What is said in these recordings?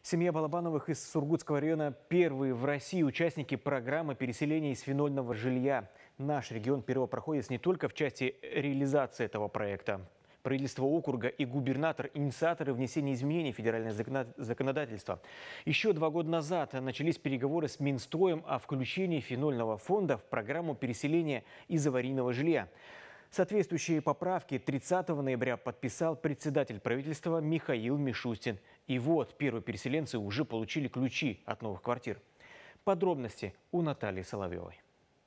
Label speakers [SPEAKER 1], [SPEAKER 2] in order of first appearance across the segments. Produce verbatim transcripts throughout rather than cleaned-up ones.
[SPEAKER 1] Семья Балабановых из Сургутского района – первые в России участники программы переселения из фенольного жилья. Наш регион первопроходец не только в части реализации этого проекта. Правительство округа и губернатор – инициаторы внесения изменений в федеральное законодательство. Еще два года назад начались переговоры с Минстроем о включении фенольного фонда в программу переселения из аварийного жилья. Соответствующие поправки тридцатого ноября подписал председатель правительства Михаил Мишустин. И вот первые переселенцы уже получили ключи от новых квартир. Подробности у Натальи Соловьевой.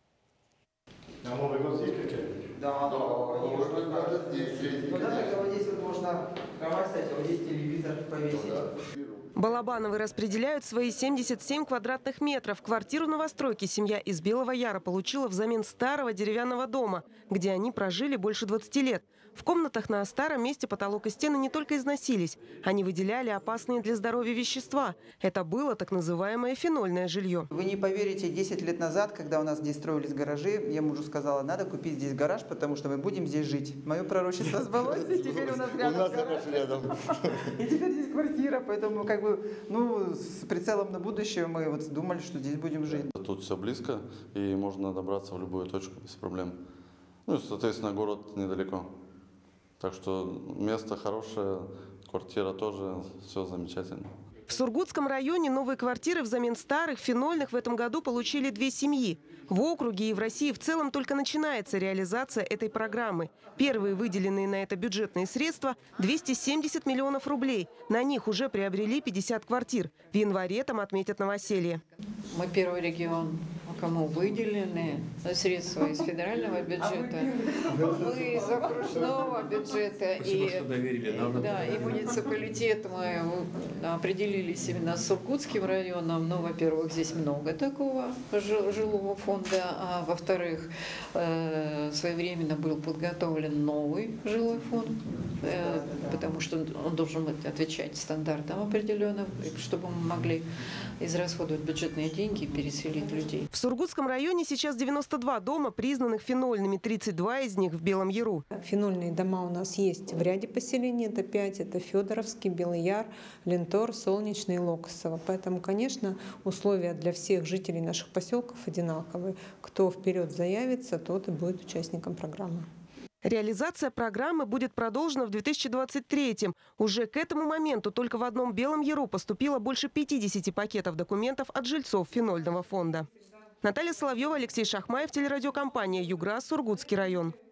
[SPEAKER 2] На Новый год здесь ключи?
[SPEAKER 3] Да, да, можно здесь. Вот здесь вот можно кровать ставить, а вот здесь телевизор повесить.
[SPEAKER 4] Балабановы распределяют свои семьдесят семь квадратных метров. Квартиру новостройки семья из Белого Яра получила взамен старого деревянного дома, где они прожили больше двадцати лет. В комнатах на старом месте потолок и стены не только износились. Они выделяли опасные для здоровья вещества. Это было так называемое фенольное жилье.
[SPEAKER 3] Вы не поверите, десять лет назад, когда у нас здесь строились гаражи, я мужу сказала, надо купить здесь гараж, потому что мы будем здесь жить. Мое пророчество сбылось, и теперь у нас рядом гараж. И теперь здесь квартира, поэтому как бы, ну, с прицелом на будущее мы вот думали, что здесь будем жить.
[SPEAKER 5] Тут все близко, и можно добраться в любую точку без проблем. Ну и, соответственно, город недалеко. Так что место хорошее, квартира тоже, все замечательно.
[SPEAKER 4] В Сургутском районе новые квартиры взамен старых фенольных в этом году получили две семьи. В округе и в России в целом только начинается реализация этой программы. Первые выделенные на это бюджетные средства – двести семьдесят миллионов рублей. На них уже приобрели пятьдесят квартир. В январе там отметят новоселье.
[SPEAKER 6] Мы первый регион, кому выделены средства из федерального бюджета, мы из окружного бюджета и, да, и муниципалитет мы определились именно с Сургутским районом. Ну, во-первых, здесь много такого жилого фонда, а во-вторых, своевременно был подготовлен новый жилой фонд, потому что он должен отвечать стандартам определенным, чтобы мы могли израсходовать бюджетные деньги и переселить людей.
[SPEAKER 4] В Сургутском районе сейчас девяносто два дома, признанных фенольными, тридцать два из них в Белом Яру.
[SPEAKER 7] Фенольные дома у нас есть в ряде поселений, это пять, это Федоровский, Белый Яр, Лентор, Солнечный и Локосово. Поэтому, конечно, условия для всех жителей наших поселков одинаковые. Кто вперед заявится, тот и будет участником программы.
[SPEAKER 4] Реализация программы будет продолжена в две тысячи двадцать третьем. Уже к этому моменту только в одном Белом Яру поступило больше пятидесяти пакетов документов от жильцов фенольного фонда. Наталья Соловьева, Алексей Шахмаев, телерадиокомпания «Югра», Сургутский район.